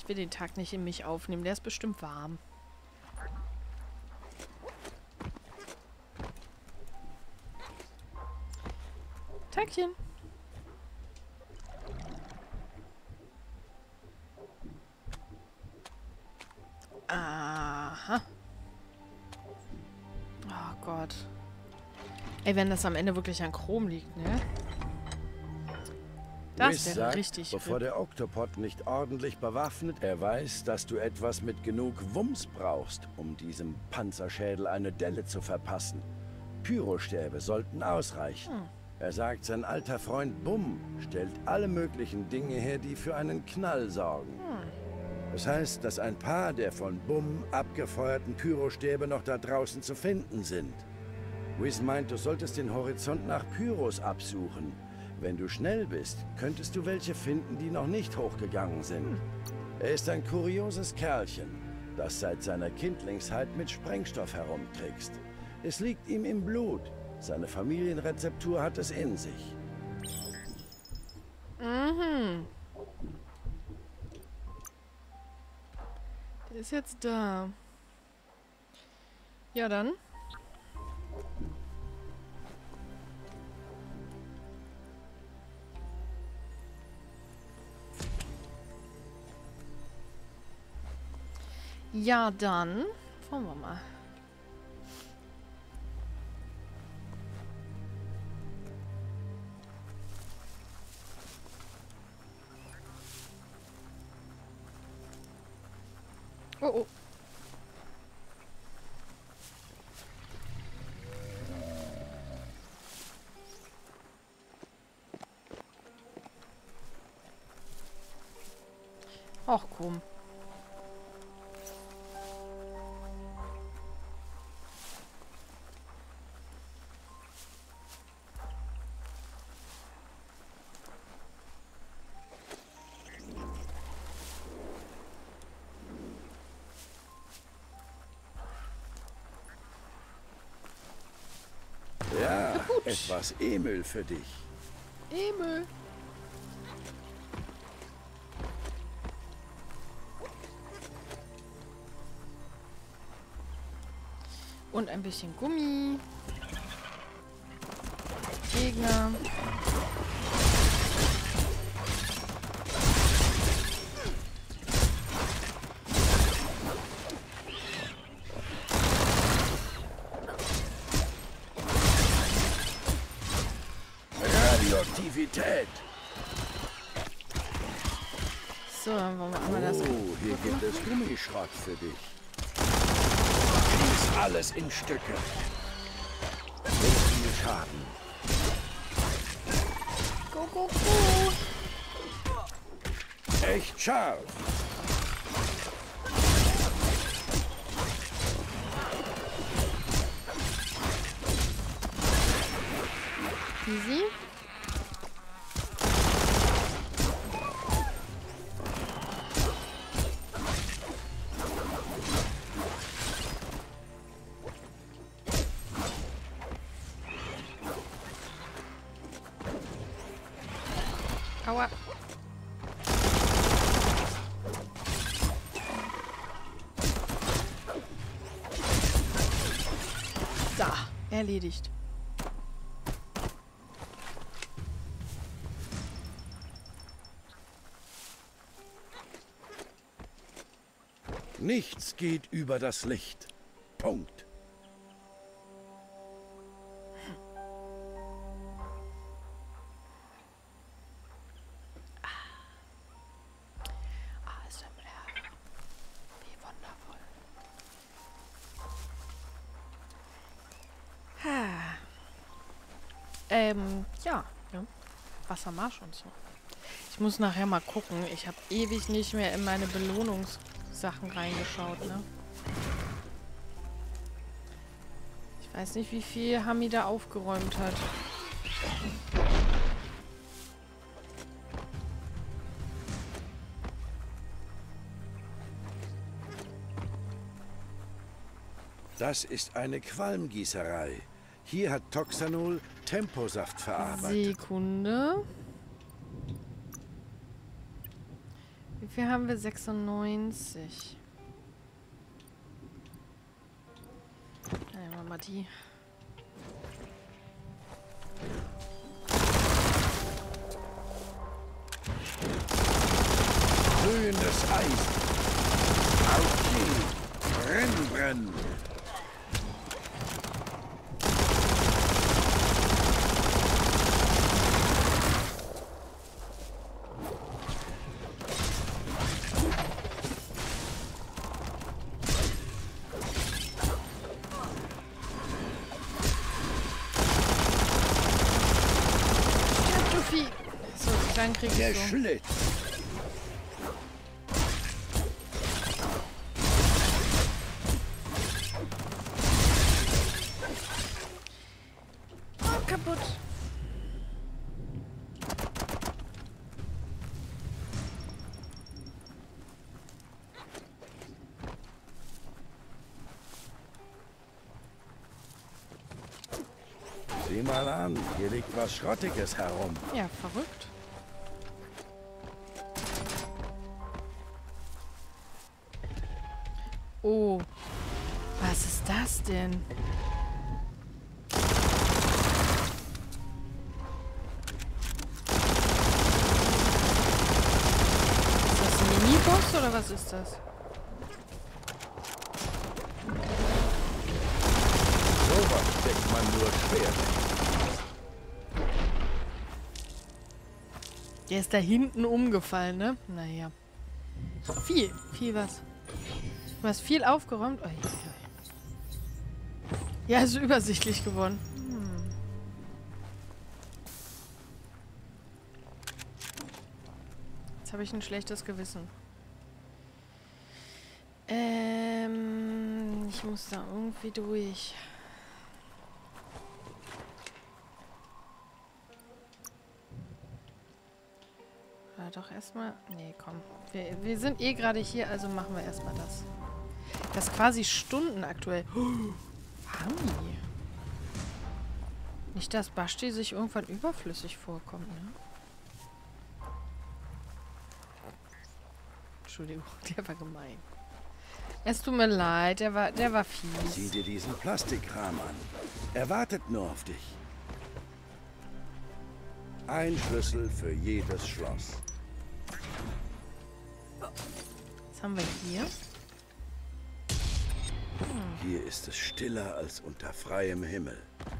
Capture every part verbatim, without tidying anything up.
will den Tag nicht in mich aufnehmen. Der ist bestimmt warm. Tagchen. Aha. Oh Gott. Ey, wenn das am Ende wirklich an Chrom liegt, ne? Das wäre sagt, richtig. Bevor der Oktopod nicht ordentlich bewaffnet, er weiß, dass du etwas mit genug Wumms brauchst, um diesem Panzerschädel eine Delle zu verpassen. Pyrostäbe sollten ausreichen. Hm. Er sagt, sein alter Freund Bum stellt alle möglichen Dinge her, die für einen Knall sorgen. Hm. Das heißt, dass ein paar der von Bum abgefeuerten Pyrostäbe noch da draußen zu finden sind. Whis meint, du solltest den Horizont nach Pyros absuchen. Wenn du schnell bist, könntest du welche finden, die noch nicht hochgegangen sind. Hm. Er ist ein kurioses Kerlchen, das seit seiner Kindlingszeit mit Sprengstoff herumtrickst. Es liegt ihm im Blut. Seine Familienrezeptur hat es in sich. Mhm. Der ist jetzt da. Ja, dann. Ja, dann. Schauen wir mal. Oh, oh. Ach, komm. Ja, etwas E-Müll für dich. E-Müll. Und ein bisschen Gummi. Gegner. Radioaktivität. So, dann wollen wir einmal das. Oh, hier gibt es Gummischrott für dich. Schieß alles in Stücke. So viel Schaden. Go, go, go. Echt scharf. Easy. Aua. Da, erledigt. Nichts geht über das Licht. Punkt. Wie wundervoll. Ähm, ja. ja. Wassermarsch und so. Ich muss nachher mal gucken. Ich habe ewig nicht mehr in meine Belohnungssachen reingeschaut, ne? Ich weiß nicht, wie viel Hami da aufgeräumt hat. Das ist eine Qualmgießerei. Hier hat Toxanol Temposaft verarbeitet. Sekunde. Wie viel haben wir? sechsundneunzig. Nehmen wir mal die. Glühendes Eisen. Auf die. Brenn, brenn. So, dann krieg ich Der so. Schlitz. Oh, kaputt. Sieh mal an, hier liegt was Schrottiges herum. Ja, verrückt. Oh, was ist das denn? Ist das ein Mini-Boss oder was ist das? Sowas steckt man nur schwer weg. Der ist da hinten umgefallen, ne? Naja. Viel, viel was. Du hast viel aufgeräumt. Oh, ja, ja. Ja, ist übersichtlich geworden. Hm. Jetzt habe ich ein schlechtes Gewissen. Ähm, ich muss da irgendwie durch. Oder doch erstmal... Nee, komm. Wir, wir sind eh gerade hier, also machen wir erstmal das. Das ist quasi Stunden aktuell. Oh, Hami. Nicht, dass Basti sich irgendwann überflüssig vorkommt, ne? Entschuldigung, der war gemein. Es tut mir leid, der war, der war fies. Sieh dir diesen Plastikkram an. Er wartet nur auf dich. Ein Schlüssel für jedes Schloss. Was haben wir hier? Hier ist es stiller als unter freiem Himmel.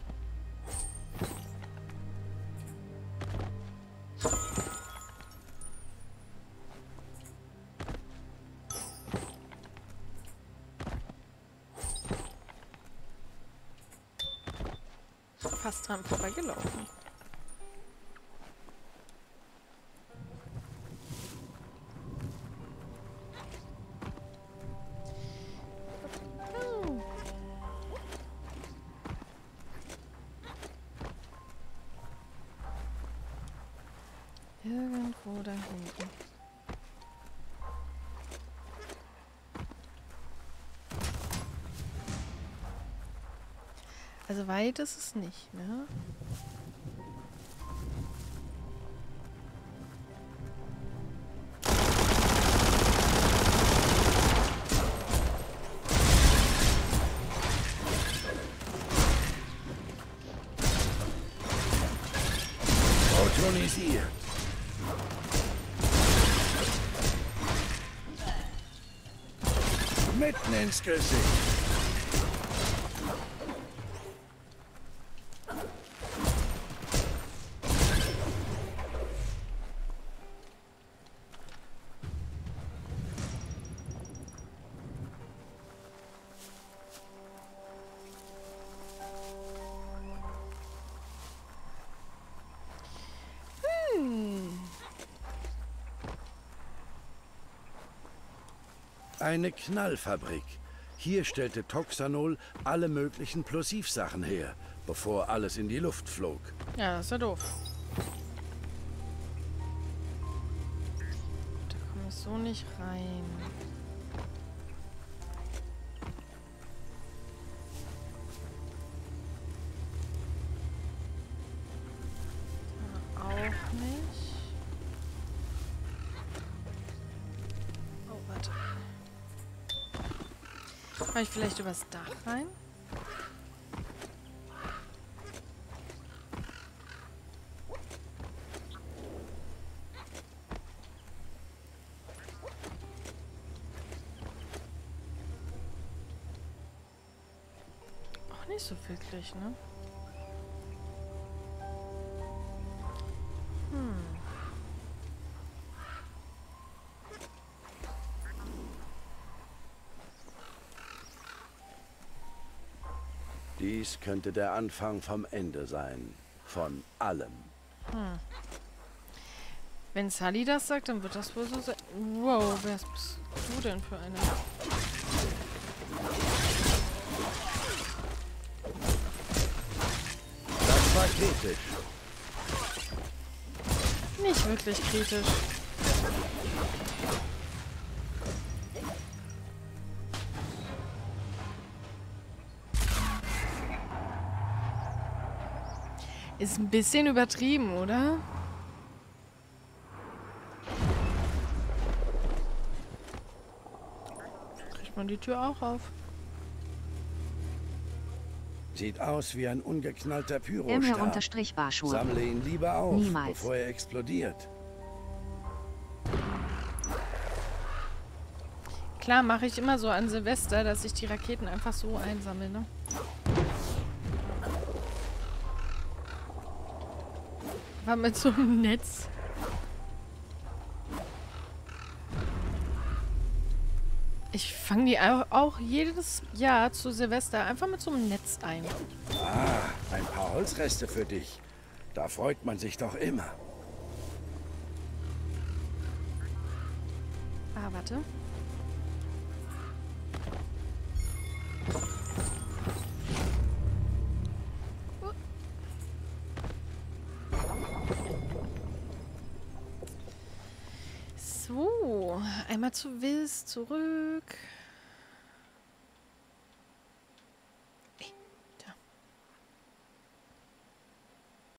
Fast dran vorbeigelaufen. Oh. Irgendwo da hinten. Also weit ist es nicht, ne? Autonisiert. Mitten ins Gesicht. Eine Knallfabrik. Hier stellte Toxanol alle möglichen Plosivsachen her, bevor alles in die Luft flog. Ja, das ist ja doof. Da komme ich so nicht rein. Da auch nicht. Kann ich vielleicht übers Dach rein? Auch nicht so wirklich, ne? Hm. Dies könnte der Anfang vom Ende sein. Von allem. Hm. Wenn Sully das sagt, dann wird das wohl so sein. Wow, wer bist du denn für eine? Das war kritisch. Nicht wirklich kritisch. Ist ein bisschen übertrieben, oder? Kriegt man die Tür auch auf? Sieht aus wie ein ungeknallter Emher Pyrostab. unterstrich Barschuhe. Sammle ihn lieber auf, Niemals. bevor er explodiert. Klar, mache ich immer so an Silvester, dass ich die Raketen einfach so einsammle, ne? War mit so einem Netz. Ich fange die au- auch jedes Jahr zu Silvester einfach mit so einem Netz ein. Ah, ein paar Holzreste für dich. Da freut man sich doch immer. Ah, warte. So, einmal zu Wiss, zurück.